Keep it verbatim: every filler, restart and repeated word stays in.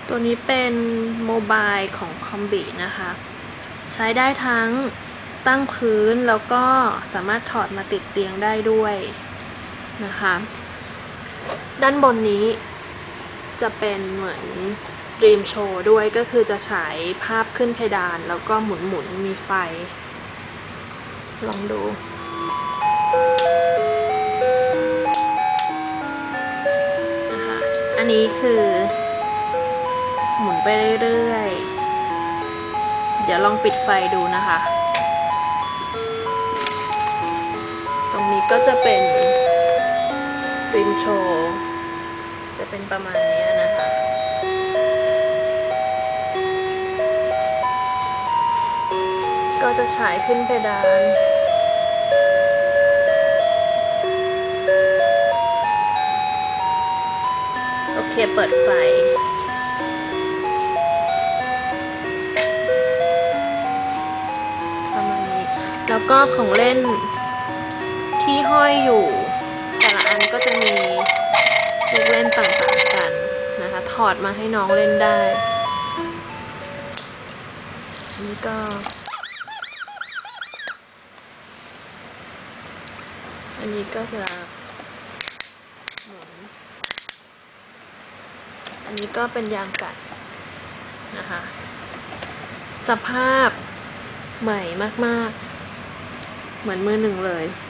ตัวนี้เป็นโมบายของคอมบินะคะใช้ได้ทั้งตั้งพื้นแล้วก็สามารถถอดมาติดเตียงได้ด้วยนะคะด้านบนนี้จะเป็นเหมือนรีมโชว์ด้วยก็คือจะฉายภาพขึ้นเพดานแล้วก็หมุนหมุนมีไฟลองดูนะคะอันนี้คือหมุนไปเรื่อยๆเดี๋ยวลองปิดไฟดูนะคะตรงนี้ก็จะเป็นริมโชว์จะเป็นประมาณนี้นะคะก็จะฉายขึ้นเพดานโอเคเปิดไฟประมาณนี้แล้วก็ของเล่นที่ห้อยอยู่แต่ละอันก็จะมีลูกเล่นต่างๆกันนะคะถอดมาให้น้องเล่นได้นี่ก็อันนี้ก็จะหมุนอันนี้ก็เป็นยางกัดนะคะสภาพใหม่มากๆเหมือนมือหนึ่งเลย